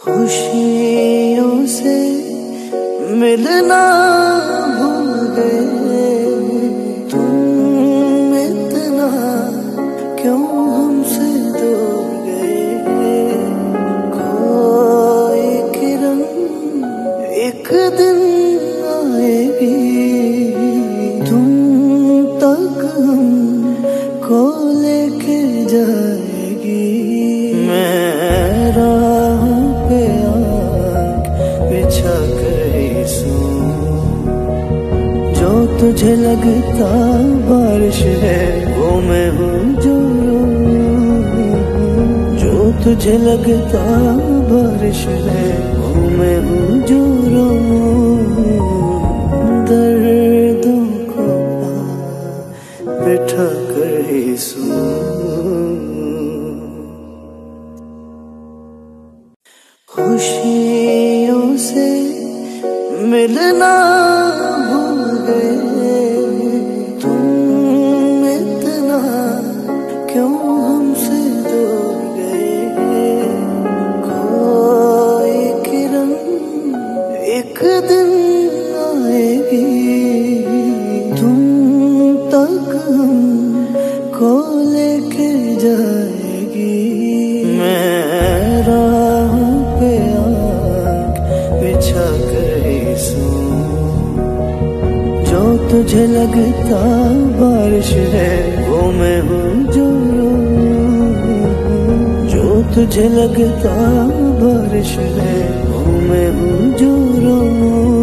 खुशियों से मिलना भूल गए तुम, इतना क्यों हमसे दूर गए। कोई किरण एक दिन आएगी, तुम तक हमको लेके जाएगी। मैं राह पे आँख बिछा कर ही सोऊं, जो तुझे लगता बारिश है वो मैं हूँ जो तुझे लगता बारिश है वो मैं हूँ जो दर्दों को बिठा कर ही सोऊं। खुशियों से मिलना भूल गए तुम, इतना क्यों हमसे दूर गए। कोई किरण एक दिन आएगी, तुम तक हमको लेके जाएगी। मैं राह पे आँख बिछा कर ही सोऊं, जो तुझे लगता बारिश है वो मैं हूँ जो तुझे लगता बारिश है वो मैं हूँ जो